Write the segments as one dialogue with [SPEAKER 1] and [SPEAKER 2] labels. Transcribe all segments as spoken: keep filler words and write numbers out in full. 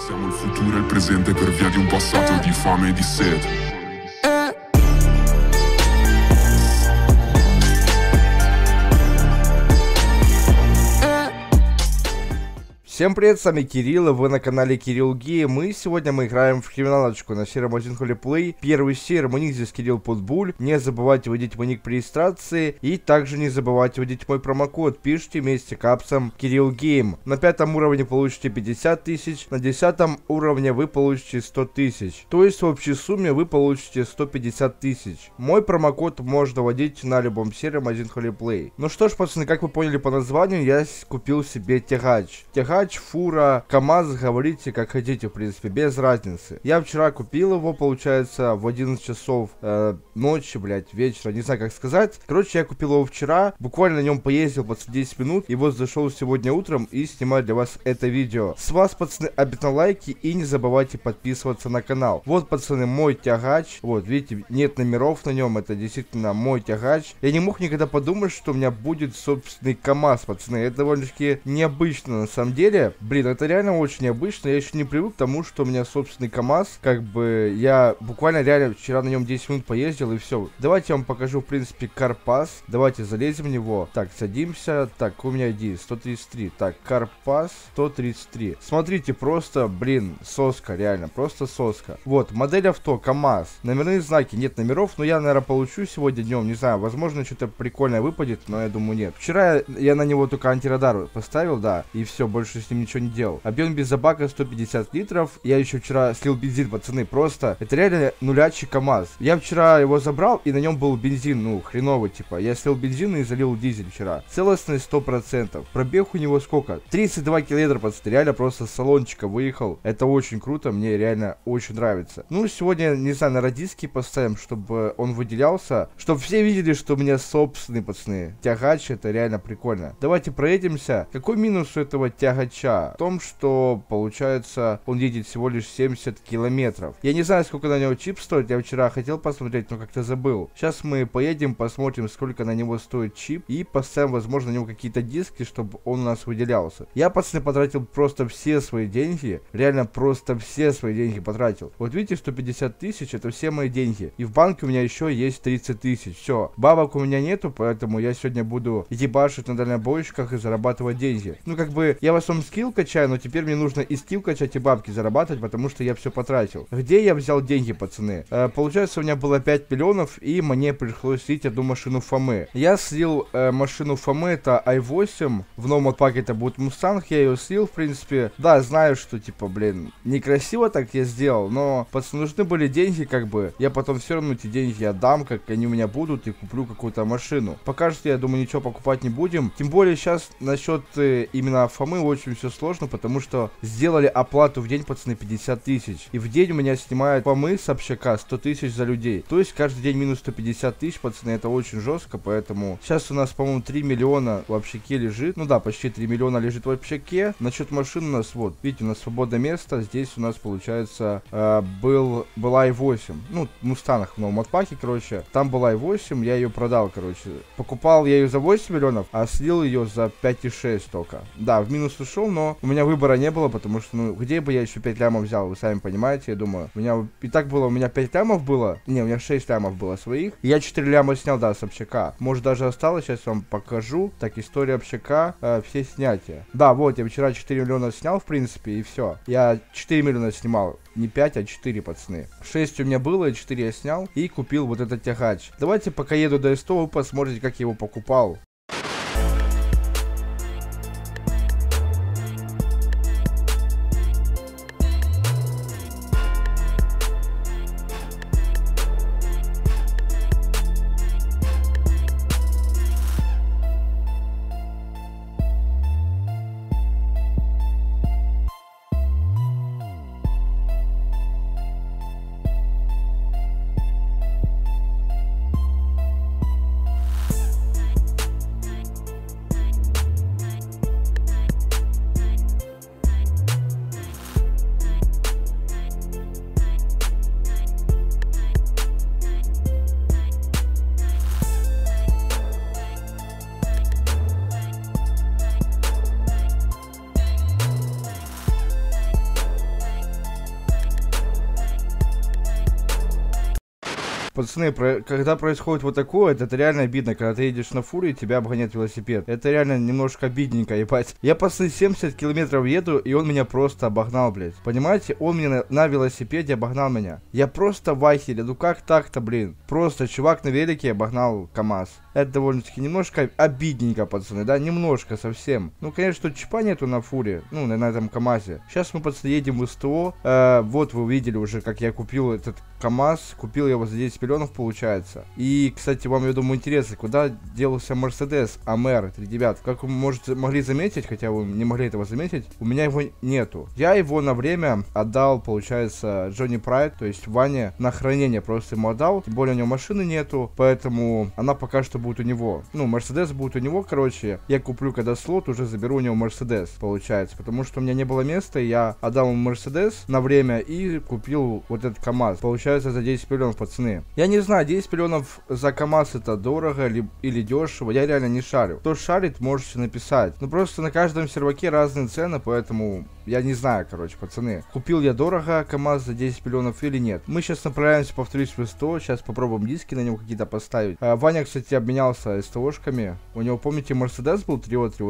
[SPEAKER 1] Siamo il futuro e il presente per via di un passato di fame e di sete.
[SPEAKER 2] Всем привет, с вами Кирилл, и вы на канале Кирилл Гейм, и сегодня мы играем в криминалочку на сервере один Holy Play. Первый сервер, мой ник здесь Кирилл Путбуль, не забывайте вводить мой ник при регистрации, и также не забывайте вводить мой промокод, пишите вместе капсом Кирилл Гейм. На пятом уровне получите пятьдесят тысяч, на десятом уровне вы получите сто тысяч, то есть в общей сумме вы получите сто пятьдесят тысяч. Мой промокод можно вводить на любом сервере один Holy Play. Ну что ж, пацаны, как вы поняли по названию, я купил себе тягач. Тягач, фура, КамАЗ, говорите как хотите, в принципе, без разницы. Я вчера купил его, получается, в одиннадцать часов э, ночи, блять, вечера, не знаю как сказать. Короче, я купил его вчера, буквально на нем поездил под десять минут, и вот зашел сегодня утром и снимаю для вас это видео. С вас, пацаны, обязательно лайки и не забывайте подписываться на канал. Вот, пацаны, мой тягач, вот, видите, нет номеров на нем, это действительно мой тягач. Я не мог никогда подумать, что у меня будет собственный КамАЗ, пацаны, это довольно-таки необычно на самом деле. Блин, это реально очень необычно, я еще не привык к тому, что у меня собственный КамАЗ, как бы я буквально реально вчера на нем десять минут поездил и все. Давайте я вам покажу, в принципе, Карпас, давайте залезем в него. Так, садимся, так, у меня ай ди сто тридцать три, так, Карпас сто тридцать три. Смотрите, просто, блин, соска, реально, просто соска. Вот, модель авто, КамАЗ, номерные знаки, нет номеров, но я, наверное, получу сегодня днем, не знаю, возможно, что-то прикольное выпадет, но я думаю, нет. Вчера я на него только антирадар поставил, да, и все, больше с ним ничего не делал. Объем бензобака сто пятьдесят литров. Я еще вчера слил бензин, пацаны, просто. Это реально нулячий КамАЗ. Я вчера его забрал, и на нем был бензин, ну, хреновый, типа. Я слил бензин и залил дизель вчера. Целостность сто процентов. Пробег у него сколько? тридцать два километра, пацаны. Реально просто с салончика выехал. Это очень круто, мне реально очень нравится. Ну, сегодня, не знаю, на радиски поставим, чтобы он выделялся. Чтобы все видели, что у меня собственный, пацаны. Тягач, это реально прикольно. Давайте проедемся. Какой минус у этого тягача? В том, что получается он едет всего лишь семьдесят километров. Я не знаю, сколько на него чип стоит, я вчера хотел посмотреть, но как-то забыл. Сейчас мы поедем, посмотрим, сколько на него стоит чип, и поставим, возможно, на него какие-то диски, чтобы он у нас выделялся. Я, пацаны, потратил просто все свои деньги, реально просто все свои деньги потратил. Вот видите, сто пятьдесят тысяч, это все мои деньги. И в банке у меня еще есть тридцать тысяч. Все, бабок у меня нету, поэтому я сегодня буду ебашить на дальнобойщиках и зарабатывать деньги. Ну, как бы, я вас вам скилл качаю, но теперь мне нужно и скилл качать, и бабки зарабатывать, потому что я все потратил. Где я взял деньги, пацаны? Э, получается, у меня было пять миллионов, и мне пришлось слить одну машину Фомы. Я слил э, машину Фомы, это ай восемь, в новом паке это будет Мустанг, я ее слил, в принципе. Да, знаю, что, типа, блин, некрасиво так я сделал, но, пацаны, нужны были деньги, как бы. Я потом все равно эти деньги отдам, как они у меня будут, и куплю какую-то машину. Пока что, я думаю, ничего покупать не будем. Тем более, сейчас насчет э, именно Фомы очень все сложно, потому что сделали оплату в день, пацаны, пятьдесят тысяч. И в день у меня снимают Фомы с общака сто тысяч за людей. То есть каждый день минус сто пятьдесят тысяч, пацаны, это очень жестко, поэтому сейчас у нас, по-моему, три миллиона в общаке лежит. Ну да, почти три миллиона лежит в общаке. Насчет машин у нас, вот, видите, у нас свободное место. Здесь у нас, получается, э, был, была ай восемь. Ну, Мустанг в новом модпаке, короче. Там была ай восемь, я ее продал, короче. Покупал я ее за восемь миллионов, а слил ее за пять и шесть только. Да, в минус ушел, но у меня выбора не было, потому что, ну, где бы я еще пять лямов взял, вы сами понимаете, я думаю. У меня и так было, у меня пять лямов было, не, у меня шесть лямов было своих. И я четыре ляма снял, да, с общака. Может, даже осталось, сейчас вам покажу. Так, история общака, э, все снятия. Да, вот, я вчера четыре миллиона снял, в принципе, и все. Я четыре миллиона снимал, не пять, а четыре, пацаны. шесть у меня было, четыре я снял и купил вот этот тягач. Давайте, пока еду до СТО, вы посмотрите, как я его покупал. Пацаны, про... когда происходит вот такое, это, это реально обидно, когда ты едешь на фуре и тебя обгоняет велосипед. Это реально немножко обидненько, ебать. Я, пацаны, семьдесят километров еду, и он меня просто обогнал, блядь. Понимаете, он меня на, на велосипеде обогнал меня. Я просто в ахере, ну как так-то, блин? Просто чувак на велике обогнал КамАЗ. Это довольно-таки немножко обидненько, пацаны, да, немножко совсем. Ну, конечно, тут чипа нету на фуре, ну, на, на этом КамАЗе. Сейчас мы, пацаны, едем в СТО. Э, вот вы увидели уже, как я купил этот КамАЗ. Купил его за десять миллионов, получается. И, кстати, вам, я думаю, интересно, куда делался Мерседес эй эм эр три девять. Как вы можете, могли заметить, хотя вы не могли этого заметить, у меня его нету. Я его на время отдал, получается, Джонни Прайд, то есть Ване, на хранение просто ему отдал. Тем более у него машины нету, поэтому она пока что будет у него. Ну, Мерседес будет у него, короче. Я куплю, когда слот, уже заберу у него Мерседес, получается. Потому что у меня не было места, я отдал ему Мерседес на время и купил вот этот КамАЗ. Получается, за десять миллионов, пацаны. Я не знаю, десять миллионов за КамАЗ это дорого ли, или дешево, я реально не шарю. Кто шарит, можете написать. Ну, просто на каждом серваке разные цены, поэтому я не знаю, короче, пацаны. Купил я дорого КамАЗ за десять миллионов или нет. Мы сейчас направляемся, повторюсь, в СТО. Сейчас попробуем диски на него какие-то поставить. А, Ваня, кстати, обменялся СТОшками. У него, помните, Мерседес был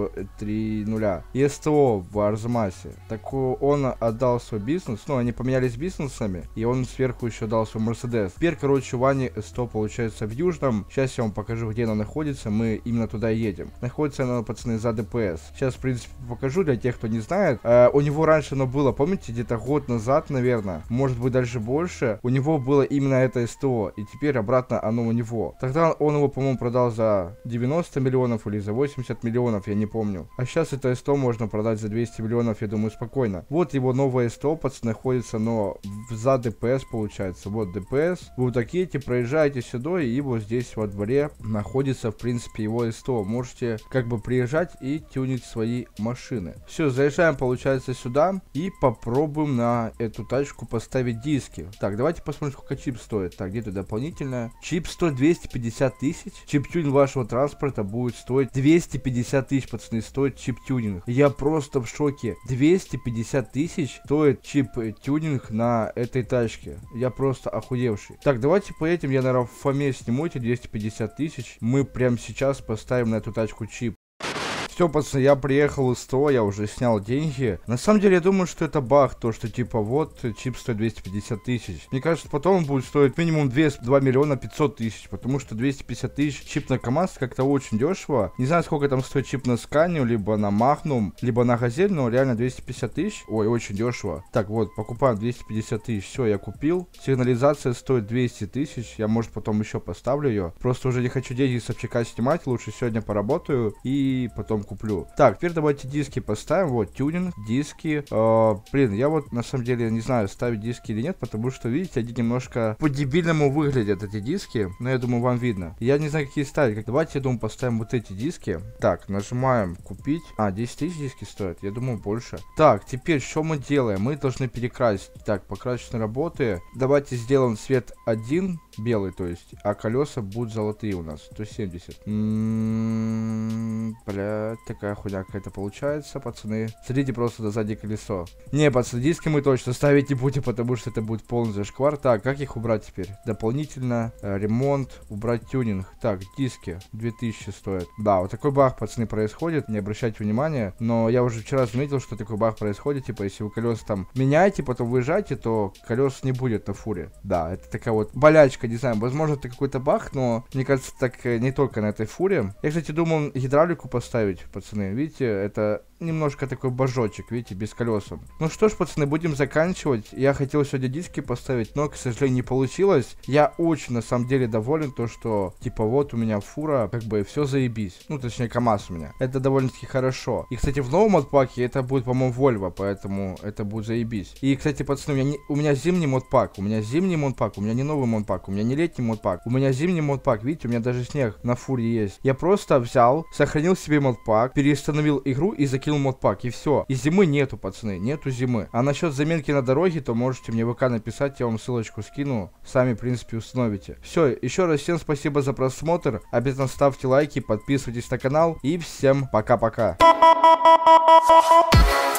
[SPEAKER 2] три нуля и СТО в Арзамасе. Так он отдал свой бизнес. Ну, они поменялись бизнесами. И он сверху еще дал свой Мерседес. Теперь, короче, у Вани СТО получается в Южном. Сейчас я вам покажу, где она находится. Мы именно туда едем. Находится она, пацаны, за ДПС. Сейчас, в принципе, покажу для тех, кто не знает. А, у него раньше оно было, помните, где-то год назад, наверное. Может быть, даже больше. У него было именно это СТО. И теперь обратно оно у него. Тогда он его, по-моему, продал за девяносто миллионов или за восемьдесят миллионов, я не помню. А сейчас это СТО можно продать за двести миллионов, я думаю, спокойно. Вот его новое СТО, пацаны, находится, но за ДПС, получается. Вот ДПС. Вы вот такие, проезжаете сюда, и вот здесь во дворе находится, в принципе, его СТО. Можете как бы приезжать и тюнить свои машины. Все, заезжаем, получается, сюда и попробуем на эту тачку поставить диски. Так, давайте посмотрим, сколько чип стоит. Так, где-то дополнительное. Чип стоит двести пятьдесят тысяч. Чип-тюнинг вашего транспорта будет стоить двести пятьдесят тысяч, пацаны, стоит чип-тюнинг. Я просто в шоке. двести пятьдесят тысяч стоит чип-тюнинг на этой тачке. Я просто охуевший. Так, давайте поедем, я, наверное, в Фоме сниму эти двести пятьдесят тысяч. Мы прямо сейчас поставим на эту тачку чип. Все, пацаны, я приехал из СТО, я уже снял деньги. На самом деле, я думаю, что это баг, то, что, типа, вот, чип стоит двести пятьдесят тысяч. Мне кажется, потом он будет стоить минимум два миллиона пятьсот тысяч, потому что двести пятьдесят тысяч чип на КамАЗ как-то очень дешево. Не знаю, сколько там стоит чип на Сканию, либо на Махнум, либо на Газель, но реально двести пятьдесят тысяч. Ой, очень дешево. Так, вот, покупаем двести пятьдесят тысяч. Все, я купил. Сигнализация стоит двести тысяч. Я, может, потом еще поставлю ее. Просто уже не хочу деньги с общака снимать. Лучше сегодня поработаю и потом куплю. Так, теперь давайте диски поставим. Вот, тюнинг, диски. Э, блин, я вот на самом деле не знаю, ставить диски или нет, потому что, видите, они немножко по-дебильному выглядят, эти диски. Но я думаю, вам видно. Я не знаю, какие ставить. Давайте, я думаю, поставим вот эти диски. Так, нажимаем купить. А, десять тысяч диски стоят. Я думаю, больше. Так, теперь, что мы делаем? Мы должны перекрасить. Так, покрасочные работы. Давайте сделаем цвет один, белый, то есть. А колеса будут золотые у нас. сто семьдесят. М-м-м, блядь, такая хуйня какая-то получается, пацаны. Смотрите просто на заднее колесо. Не, пацаны, диски мы точно ставить не будем, потому что это будет полный зашквар. Так, как их убрать теперь? Дополнительно, э, ремонт, убрать тюнинг. Так, диски две тысячи стоят. Да, вот такой баг, пацаны, происходит. Не обращайте внимания. Но я уже вчера заметил, что такой баг происходит. Типа, если вы колеса там меняете, потом выезжаете, то колес не будет на фуре. Да, это такая вот болячка, не знаю. Возможно, это какой-то баг, но мне кажется, так э, не только на этой фуре. Я, кстати, думал гидравлику поставить, пацаны. Видите, это немножко такой божочек, видите, без колеса. Ну что ж, пацаны, будем заканчивать. Я хотел сегодня диски поставить, но, к сожалению, не получилось. Я очень, на самом деле, доволен, то, что, типа, вот у меня фура, как бы, все заебись. Ну, точнее, КамАЗ у меня. Это довольно-таки хорошо. И, кстати, в новом модпаке это будет, по-моему, Volvo, поэтому это будет заебись. И, кстати, пацаны, у меня, не, у меня зимний модпак. У меня зимний модпак, у меня не новый модпак, у меня не летний модпак. У меня зимний модпак, видите, у меня даже снег на фуре есть. Я просто взял, сохранил себе модпак, переустановил игру и закинул модпак, и все. И зимы нету, пацаны, нету зимы. А насчет заменки на дороге, то можете мне в ВК написать, я вам ссылочку скину. Сами, в принципе, установите. Все, еще раз всем спасибо за просмотр. Обязательно ставьте лайки, подписывайтесь на канал. И всем пока-пока.